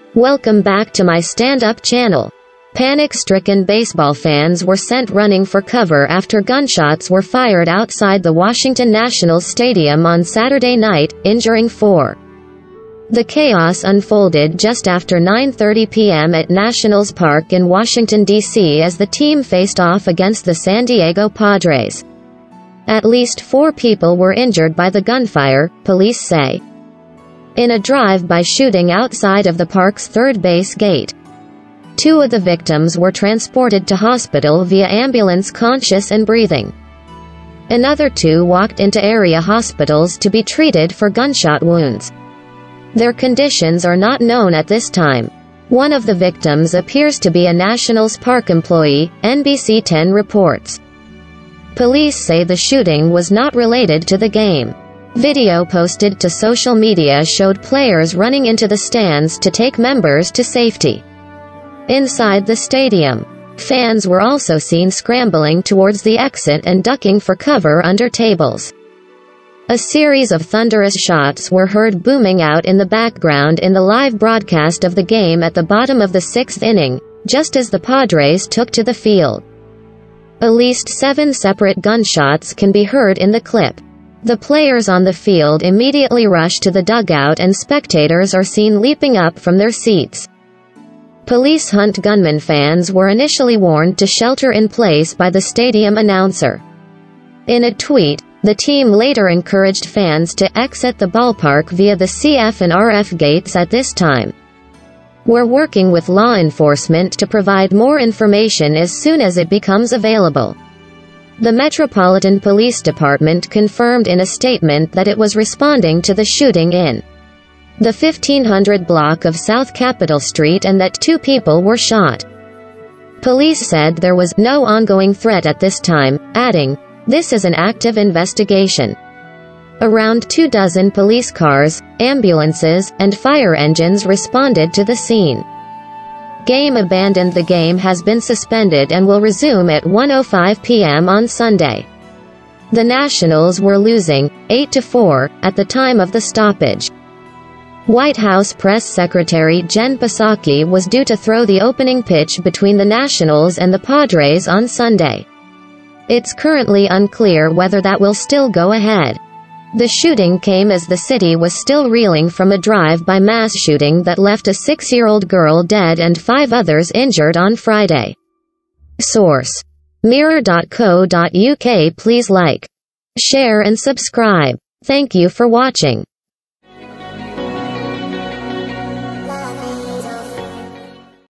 Welcome back to my stand-up channel. Panic-stricken baseball fans were sent running for cover after gunshots were fired outside the Washington Nationals Stadium on Saturday night, injuring 4. The chaos unfolded just after 9:30 p.m. at Nationals Park in Washington, D.C. as the team faced off against the San Diego Padres. At least 4 people were injured by the gunfire, police say, in a drive-by shooting outside of the park's third base gate. 2 of the victims were transported to hospital via ambulance conscious and breathing. Another 2 walked into area hospitals to be treated for gunshot wounds. Their conditions are not known at this time. One of the victims appears to be a Nationals Park employee, NBC 10 reports. Police say the shooting was not related to the game. Video posted to social media showed players running into the stands to take members to safety. Inside the stadium, fans were also seen scrambling towards the exit and ducking for cover under tables. A series of thunderous shots were heard booming out in the background in the live broadcast of the game at the bottom of the 6th inning, just as the Padres took to the field. At least 7 separate gunshots can be heard in the clip. The players on the field immediately rush to the dugout and spectators are seen leaping up from their seats. Police hunt gunman. Fans were initially warned to shelter in place by the stadium announcer. In a tweet, the team later encouraged fans to exit the ballpark via the CF and RF gates at this time. We're working with law enforcement to provide more information as soon as it becomes available. The Metropolitan Police Department confirmed in a statement that it was responding to the shooting in the 1500 block of South Capitol Street and that 2 people were shot. Police said there was no ongoing threat at this time, adding, "This is an active investigation." Around 24 police cars, ambulances, and fire engines responded to the scene. Game abandoned. The game has been suspended and will resume at 1:05 p.m. on Sunday. The Nationals were losing 8-4 at the time of the stoppage. White House Press Secretary Jen Psaki was due to throw the opening pitch between the Nationals and the Padres on Sunday. It's currently unclear whether that will still go ahead. The shooting came as the city was still reeling from a drive-by mass shooting that left a 6-year-old girl dead and 5 others injured on Friday. Source: Mirror.co.uk. Please like, share and subscribe. Thank you for watching.